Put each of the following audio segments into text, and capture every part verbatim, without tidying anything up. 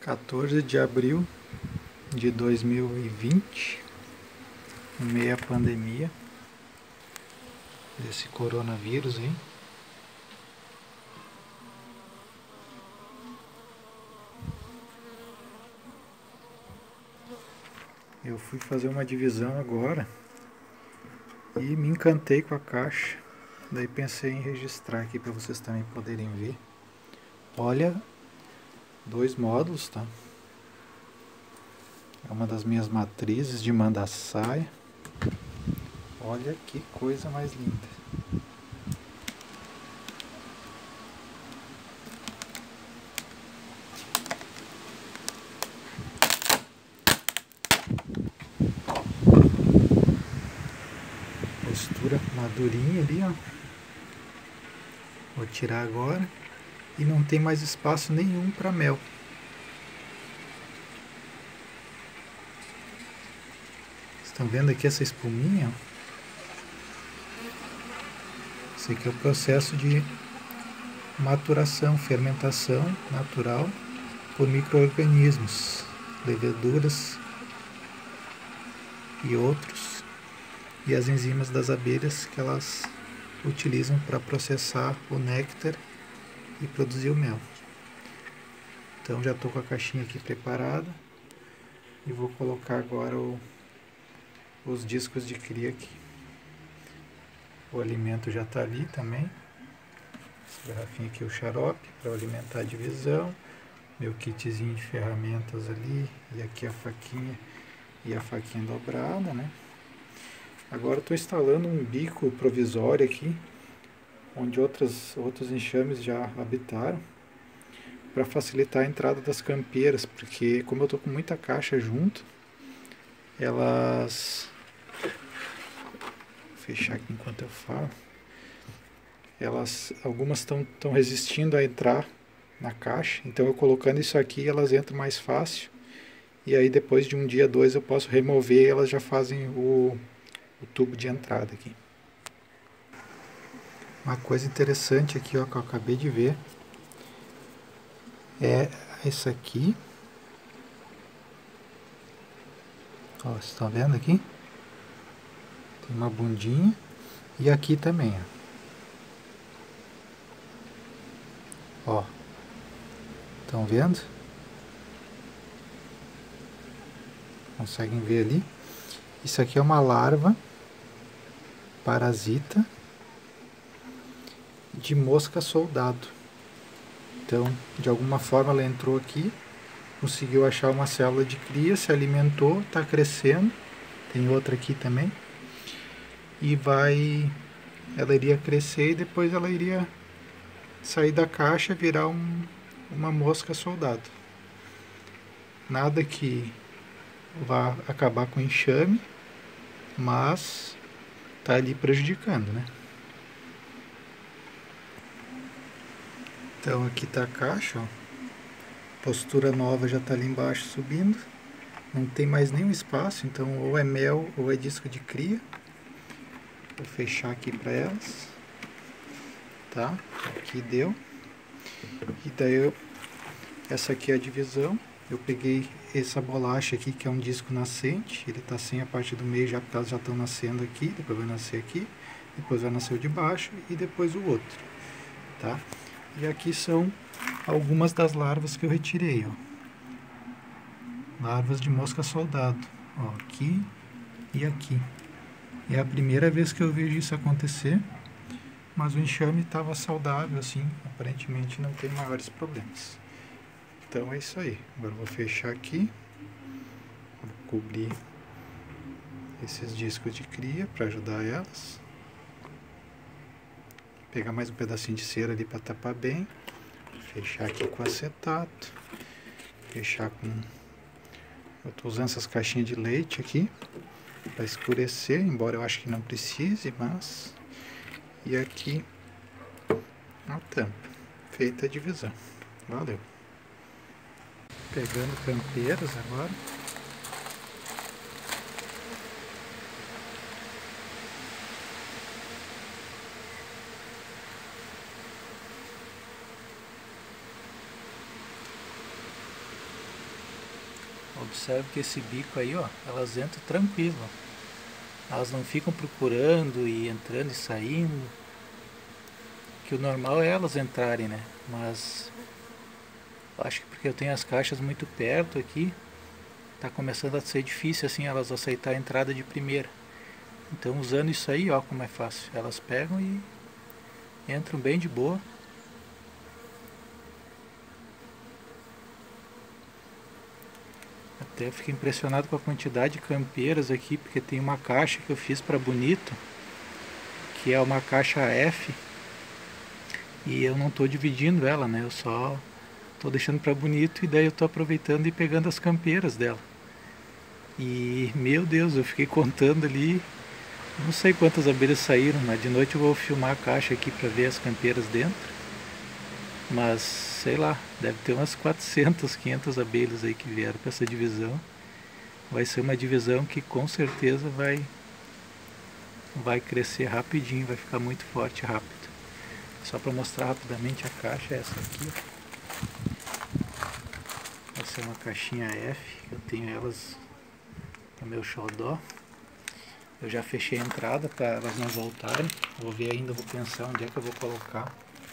quatorze de abril de dois mil e vinte, em meio à pandemia desse coronavírus aí. Eu fui fazer uma divisão agora e me encantei com a caixa. Daí pensei em registrar aqui para vocês também poderem ver. Olha, dois módulos, tá? É uma das minhas matrizes de manda-saia. Olha que coisa mais linda. Postura madurinha ali, ó. Vou tirar agora. E não tem mais espaço nenhum para mel. Estão vendo aqui essa espuminha? Esse aqui é o processo de maturação, fermentação natural por micro-organismos, leveduras e outros, e as enzimas das abelhas que elas utilizam para processar o néctar e produzir o mel. Então já estou com a caixinha aqui preparada e vou colocar agora o, os discos de cria aqui. O alimento já está ali também. Essa garrafinha aqui, o xarope para alimentar a divisão. Meu kitzinho de ferramentas ali. E aqui a faquinha e a faquinha dobrada, né? Agora estou instalando um bico provisório aqui, onde outras, outros enxames já habitaram, para facilitar a entrada das campeiras, porque como eu estou com muita caixa junto, elas... Vou fechar aqui enquanto eu falo. Elas, algumas estão resistindo a entrar na caixa, então eu colocando isso aqui, elas entram mais fácil, e aí depois de um dia, dois, eu posso remover e elas já fazem o, o tubo de entrada aqui. Uma coisa interessante aqui, ó, que eu acabei de ver, é essa aqui. Ó, vocês estão vendo aqui? Tem uma bundinha, e aqui também, ó. Ó, estão vendo? Conseguem ver ali? Isso aqui é uma larva parasita de mosca soldado. Então, de alguma forma ela entrou aqui, conseguiu achar uma célula de cria, se alimentou, está crescendo. Tem outra aqui também. E vai, ela iria crescer e depois ela iria sair da caixa e virar um, uma mosca soldado. Nada que vá acabar com o enxame, mas está ali prejudicando, né? Então aqui está a caixa, ó. Postura nova já está ali embaixo subindo. Não tem mais nenhum espaço, então ou é mel ou é disco de cria. Vou fechar aqui para elas. Tá? Aqui deu. E daí eu, essa aqui é a divisão. Eu peguei essa bolacha aqui, que é um disco nascente. Ele está sem a parte do meio, já porque elas já estão nascendo aqui. Depois vai nascer aqui. Depois vai nascer o de baixo e depois o outro. Tá? E aqui são algumas das larvas que eu retirei, ó. Larvas de mosca soldado, ó, aqui e aqui. É a primeira vez que eu vejo isso acontecer, mas o enxame estava saudável, assim, aparentemente não tem maiores problemas. Então é isso aí. Agora eu vou fechar aqui, vou cobrir esses discos de cria para ajudar elas. Pegar mais um pedacinho de cera ali para tapar bem. Fechar aqui com acetato. Fechar com... Eu estou usando essas caixinhas de leite aqui para escurecer, embora eu acho que não precise, mas... E aqui a tampa. Feita a divisão. Valeu. Pegando campeiras agora. Observe que esse bico aí, ó, elas entram tranquilo. Elas não ficam procurando e entrando e saindo. Que o normal é elas entrarem, né? Mas acho que porque eu tenho as caixas muito perto aqui, tá começando a ser difícil assim elas aceitar a entrada de primeira. Então usando isso aí, ó como é fácil. Elas pegam e entram bem de boa. Até fiquei impressionado com a quantidade de campeiras aqui, porque tem uma caixa que eu fiz para Bonito, que é uma caixa F, e eu não estou dividindo ela, né? Eu só estou deixando para Bonito e daí eu estou aproveitando e pegando as campeiras dela. E meu Deus, eu fiquei contando ali, não sei quantas abelhas saíram, mas de noite eu vou filmar a caixa aqui para ver as campeiras dentro. Mas, sei lá, deve ter umas quatrocentas, quinhentas abelhas aí que vieram para essa divisão. Vai ser uma divisão que com certeza vai, vai crescer rapidinho, vai ficar muito forte rápido. Só para mostrar rapidamente a caixa, é essa aqui. Essa é uma caixinha F, eu tenho elas no meu xodó. Eu já fechei a entrada para elas não voltarem. Vou ver ainda, vou pensar onde é que eu vou colocar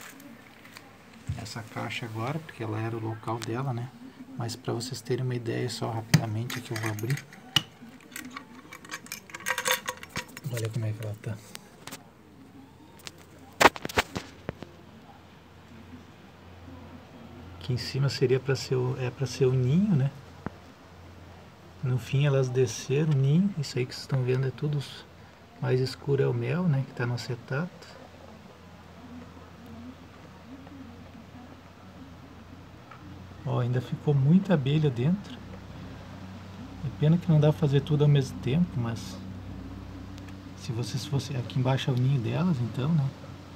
essa caixa agora, porque ela era o local dela, né? Mas para vocês terem uma ideia, só rapidamente aqui eu vou abrir. Olha como é que ela tá. Aqui em cima seria para ser o, é para ser o ninho, né? No fim elas desceram o ninho. Isso aí que vocês estão vendo é tudo mais escuro, é o mel, né? Que tá no acetato. Ó, ainda ficou muita abelha dentro. É pena que não dá pra fazer tudo ao mesmo tempo, mas se vocês fossem aqui embaixo é o ninho delas, então, né?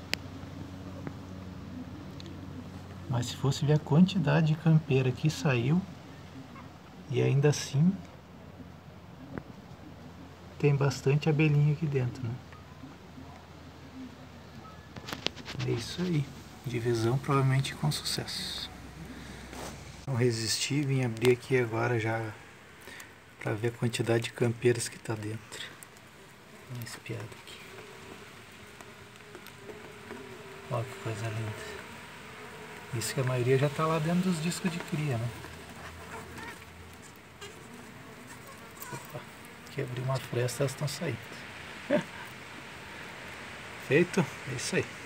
Mas se fosse ver a quantidade de campeira que saiu, e ainda assim tem bastante abelhinha aqui dentro, né? É isso aí. Divisão provavelmente com sucesso. Não resisti, vim abrir aqui agora já para ver a quantidade de campeiras que está dentro. Dá uma espiada aqui. Olha que coisa linda. Isso que a maioria já está lá dentro dos discos de cria, né? Opa, aqui abri uma fresta, elas estão saindo. Feito? É isso aí.